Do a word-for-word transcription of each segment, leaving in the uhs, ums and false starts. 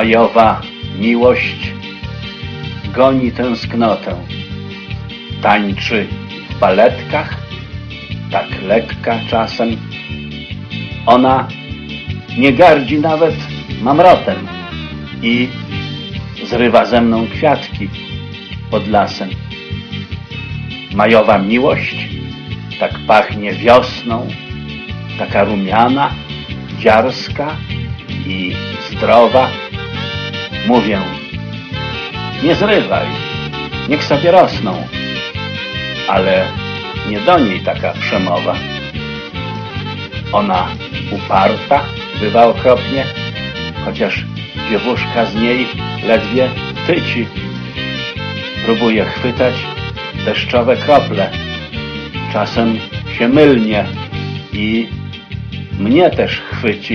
Majowa miłość goni tęsknotę. Tańczy w baletkach, tak lekka czasem. Ona nie gardzi nawet mamrotem i zrywa ze mną kwiatki pod lasem. Majowa miłość tak pachnie wiosną, taka rumiana, dziarska i zdrowa. Mówię, nie zrywaj, niech sobie rosną, ale nie do niej taka przemowa. Ona uparta bywa okropnie, chociaż dziewuszka z niej ledwie tyci. Próbuje chwytać deszczowe krople, czasem się mylnie i mnie też chwyci.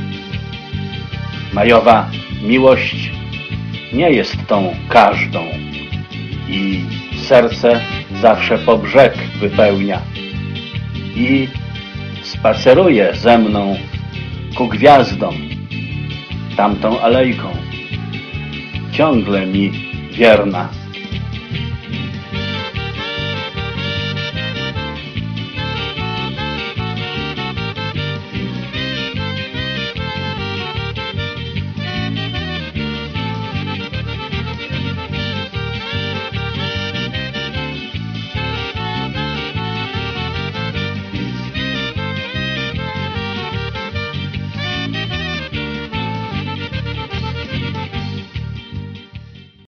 Majowa miłość nie jest tą każdą i serce zawsze po brzeg wypełnia i spaceruje ze mną ku gwiazdom tamtą alejką, ciągle mi wierna.